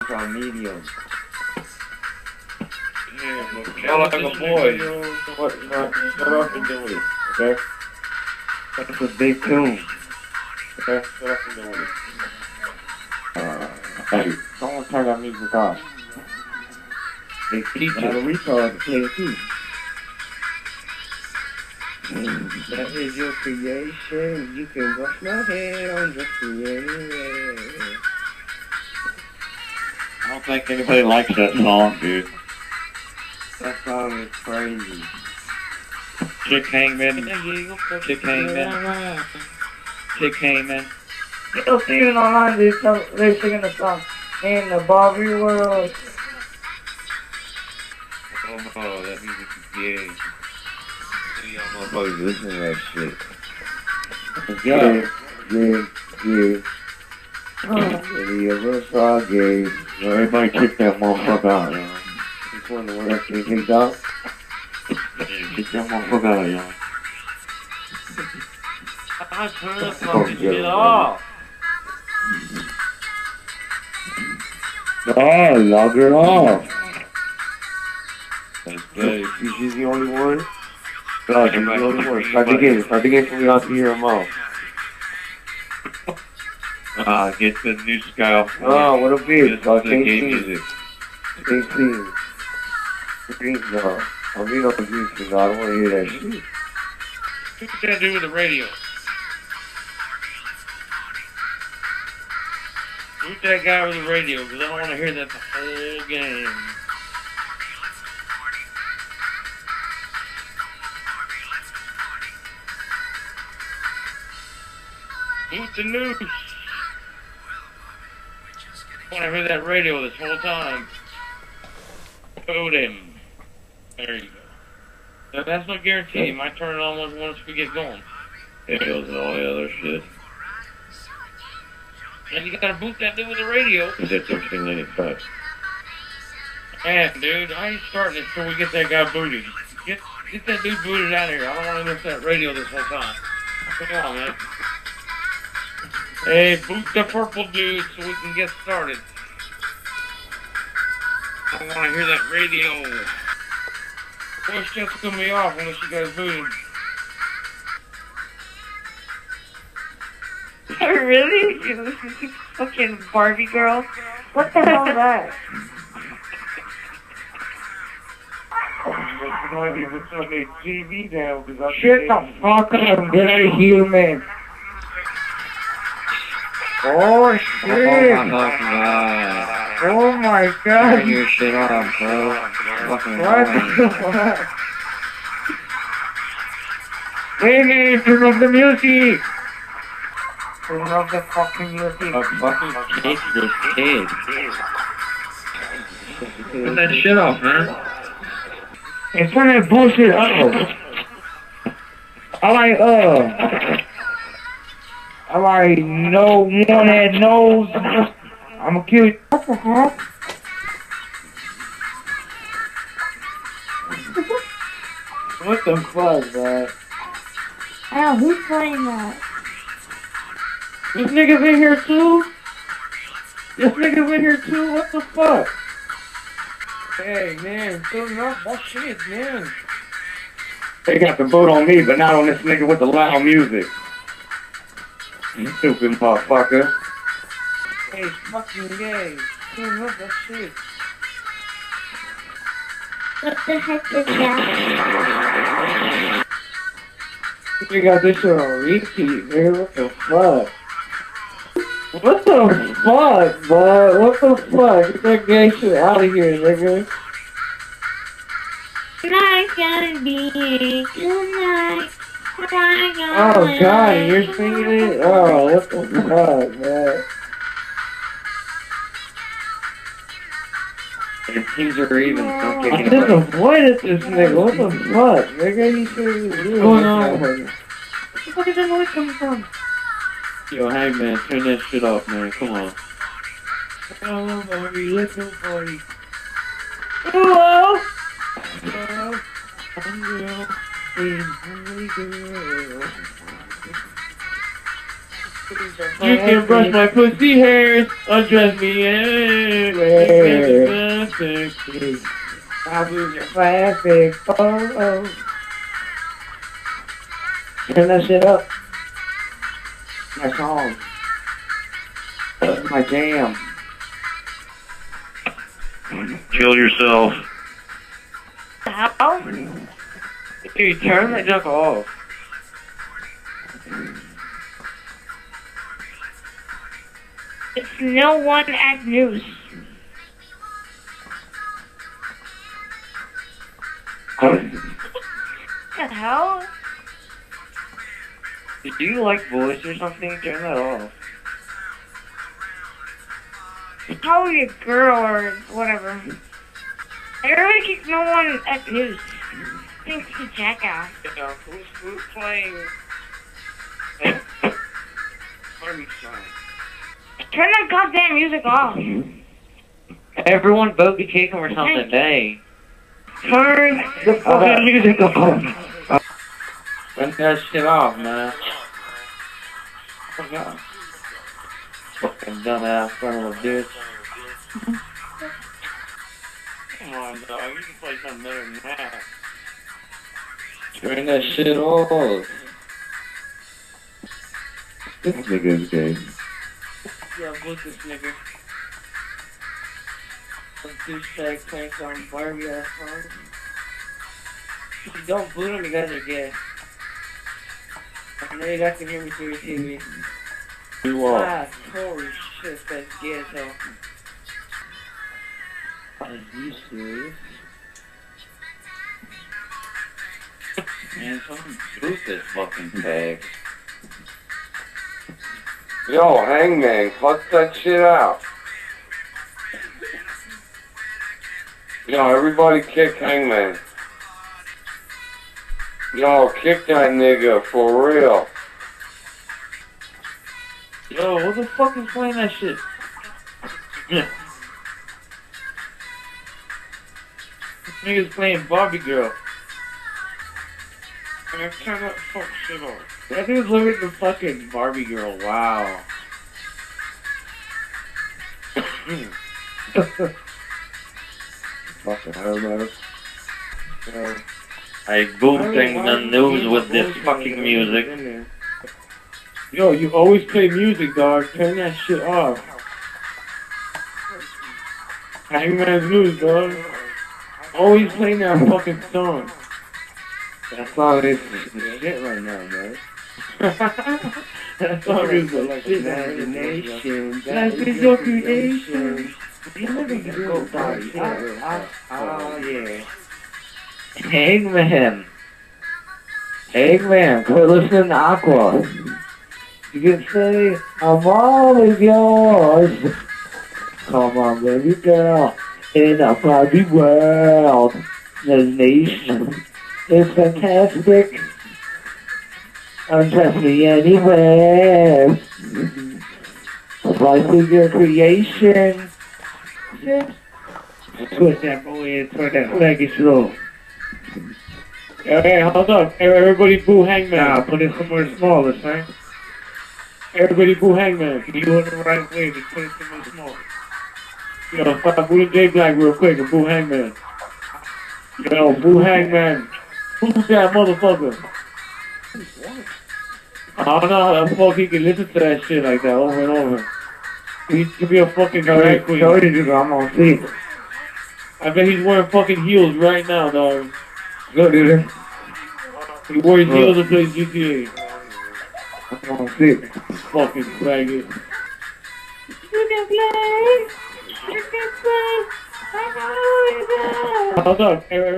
on medium. Yeah, like a boy. What? Shut up and do it. Okay? That's a big tune. Okay? Shut up and do it. Hey, someone turn that music off. They teach you. We taught to play it too. That is your creation. You can brush my head on just anyway. I don't think anybody likes that song, dude. That song is crazy. Chick Hangman. Chick Hangman. Chick Hangman. Still singing online, they're singing the song in the Barbie world. Oh, that music is gay. Y'all motherfuckers listen to that shit. Yeah. Yeah, real song gay. Everybody kick that motherfucker out, yo. Which one the one that's getting kicked out? Yeah, kick that motherfucker out, yo. I turn the fucking shit off. Oh, log her off. That's good. She's the only one? No, she's the only one. Start the game for me out to hear them all. Get the new Sky off. Oh, what a bitch. The gay music. Stay clean. Green, no. I mean, on green, I don't want to hear that shit. What's that do with the radio? Who's that guy with the radio? Because I don't want to hear that the whole game. Who's the news? I want to hear that radio this whole time. Vote him. There you go. Now, that's no guarantee. You might turn it on once we get going. It goes and all the other shit. And you gotta boot that dude with the radio. Is that 1395? Man, dude, I ain't starting it till we get that guy booted. Get that dude booted out of here. I don't want to miss that radio this whole time. Come on, man. Hey, boot the purple dude so we can get started. I don't want to hear that radio. Voice chat's gonna be off unless you guys booted. Really? You fucking Barbie girl? What the hell is that? TV down because I Shut the fuck up and get out of here, man. Oh shit! Oh my god! Turn your shit off, bro. Fucking What the fuck? Hey, turn off the music! Turn off the fucking music. I fucking hate this kid. Put that shit off, man. And turn that bullshit up. I like no one that knows. I'm a cute. What the heck? What the fuck, man? Oh, who's playing that? This nigga's in here too? This nigga's in here too? What the fuck? Hey, man, turn off that shit, man. They got the boot on me, but not on this nigga with the loud music. You stupid motherfucker. Hey, it's fucking gay. Turn off that shit. What the heck is that? You got this shit on repeat, man. What the fuck? What the fuck, bud? What the fuck? Get that gay shit out of here, nigga. Not gonna be tonight. Oh god, you're singing it? Oh, what the fuck, man? Your teams are even. I'm disappointed this nigga. What the fuck, nigga? You should be doing going on? Where the fuck is that noise coming from? Yo, hey man, turn that shit off, man. Come on. Hello, Barbie. Let's go party. Hello? Hello. I'm girl. Hungry girl. You can brush my pussy hairs, undress me anyway. Ricky. I'll lose your classic photo. Turn that shit up. My song. My jam. Kill yourself. How? Dude, turn that junk off. It's no one at news. What the hell? Do you like boys or something? Turn that off. Probably a girl or whatever. Everybody keeps no one at news. Thinks to jackass. Who's playing? Army song. Turn that goddamn music off. Everyone vote to kick him or something. Hey. Turn The fucking music off. Turn that shit off, man. Fucking dumbass son of a bitch. Come on, dog. You can play something better than that. Turn that shit off. This nigga's gay. Yeah, boot this nigga. Some douchebag playing some Barbie ass song. If you don't boot him, you guys are gay. I know you guys can hear me through your TV. Do what? Ah, holy shit, that's gay as hell. Are you serious? Man, someone boot this fucking tag. Yo, Hangman, cut that shit out. Yo, everybody kick Hangman. Yo, kick that nigga, for real. Yo, what the fuck is playing that shit? This nigga's playing Barbie Girl. Man, turn that fuck shit off. That dude's looking at the fucking Barbie Girl, wow. Fucking hell, man. I boosting the news with this fucking music. Yo, you always play music, dog. Turn that shit off. Hangman's news, dog. Always playing that fucking song. That song is the shit right now, man. That song is the like shit. imagination. That is your creation. You never get go party. Oh, yeah. Hangman. Hangman, quit listening to Aqua. You can say, I'm always yours. Come on, baby girl. In a Barbie world, the nation is fantastic. Undress me anywhere. Fly through your creation. Twist that boy and turn that faggot slow. Hey, hold up. Everybody boo Hangman. Now, put it somewhere smaller, son. Everybody boo Hangman. You doing the right way, just put it somewhere smaller. Yo, fuck, boo J Black real quick and boo Hangman. Yo, boo Hangman. Who's that motherfucker? I don't know how the fuck he can listen to that shit like that over and over. He could be a fucking drag queen. I'm on seat. I bet he's wearing fucking heels right now, dog. Go, dude. He wears heels and plays GTA. I'm on seat. Fucking faggot. You can play. You can play. I know you can. Hold up.